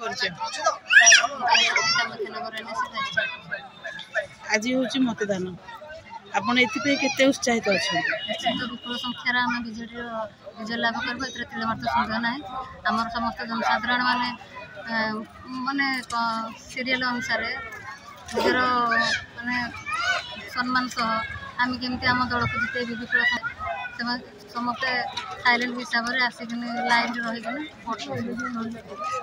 परिचय आज हूँ मतदान आपण एथि केते उत्साहित अच्छा विपुल संख्यार आम विजय लाभ करूँ ए तिलमात्र सन्देह ना आमर समस्त जनसाधारण माने माने सीरियल अनुसार निजर माने सम्मान सह आम केमती आम दल को जिते विपुल समस्ते साइलेंट हिसाब से आसिक लाइन रही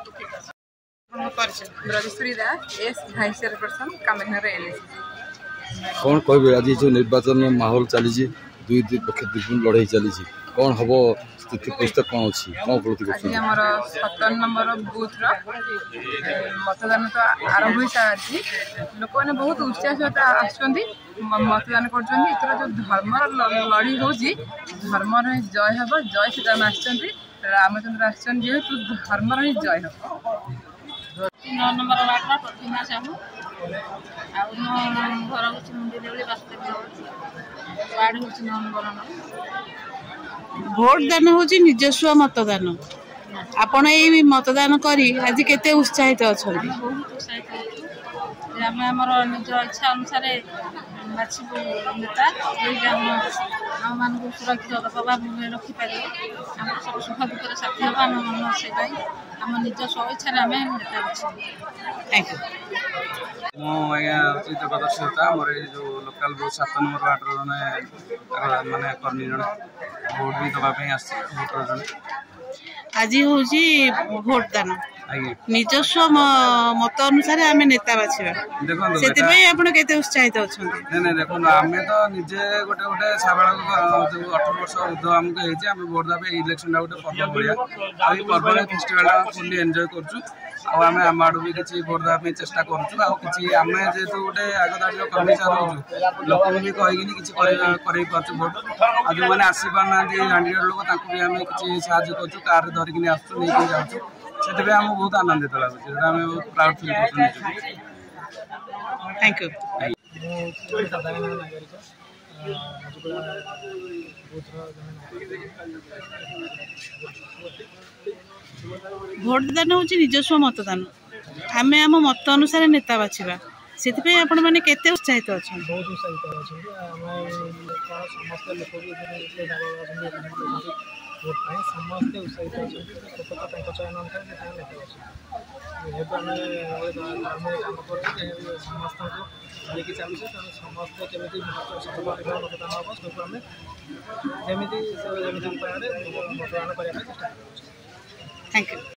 Brajeshwari Das as vice chairperson कामेघर एलएसी कौन कह आज जो निर्वाचन माहौल चली दुई पक्ष लड़ाई चली कौन हम स्थिति परिस्थिति कौन अच्छी कौन उपलब्धि आज आमर 57 नंबर बुथ मतदान तो आरंभ हो सारी लोक मैंने बहुत उत्साह सहित मतदान कर जो धर्म लड़ी हो धर्म जय हम जय श्रीराम रामचंद्र आसचंद जेहेतु धर्म ही जय हम 9 नंबर वार्ड प्रतिमा साहू घर हूँ मुंडी वास्तव वार्ड हूँ 9 नंबर भोट दान हूँ निजस्व मतदान आपण ये मतदान करी आज केते उत्साहित अच्छा बहुत उत्साहित आमर निज इच्छा अनुसार बाछू नेता आम मान सुरक्षित प्रभाव रखिपर आम सब सुख दुख साथी हम आम मन से आम निज स्वेच्छा आम नेता बाछू थैंक यू मुझे जगदर्शिता मोर जो लोकल बहुत 7 नंबर वार्ड माने कर्मी जन भोट भी दवाई भोटर जन आज हूँ भोट दान निजस्व मत अनुसार आम नेता बाछा देखते उत्साहित अच्छा नहीं देखो आम तो निजे गोटे गोटे साबालक जो 18 वर्ष ऊर्ध आमको आम भोट देवा इलेक्शन गोटे पर्व भाया पर्व फेस्टिवल फुल्ली एंजॉय करूँ आम आम आड़ भी किसी भोट देवाई चेष्टा करूँ कि आम जेहेतु गोटे आगदाड़ी कर्मचारी रोचु लोक भी कहीकि किसी भोट आ जो मैंने आसी पारना हांडीगढ़ लोक भी आम किसी साहय करूँ कार धरिकी आसू नहीं जाऊँ से आम बहुत आनंदित लगुच आम बहुत प्राउड फिल कर थैंक यू भोट दान हूँ निजस्व मतदान आम आम मत अनुसार नेता बाछा से आपण मैंने केते उत्साहित अच्छा बहुत उत्साहित भोट समस्ते उत्साहित अच्छा चयन अनुसार जेहेतु आम काम कर समस्त लेकिन चलुचे समस्ते केमी मतदान हम सब आम जमी उपाय मतदान करने चेष्टा थैंक यू।